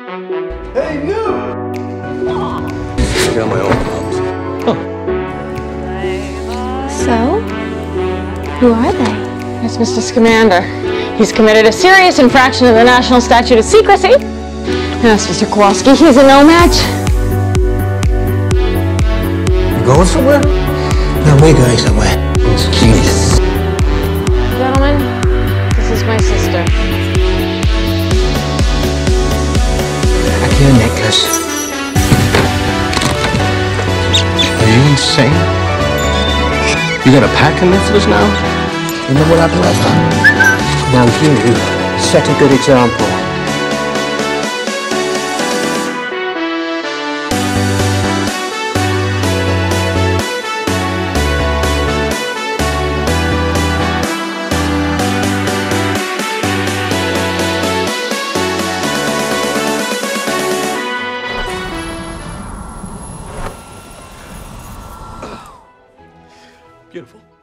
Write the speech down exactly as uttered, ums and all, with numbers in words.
Hey, Newt! I got my own problems. So, who are they? It's Mister Scamander. He's committed a serious infraction of the National Statute of Secrecy. And that's Mister Kowalski. He's a no match. You going somewhere? No, we're going somewhere. Jeez. Gentlemen, this is my sister. Back your necklace. Are you insane? You got a pack of nipples now? Remember what happened last time? Now you set a good example. Beautiful.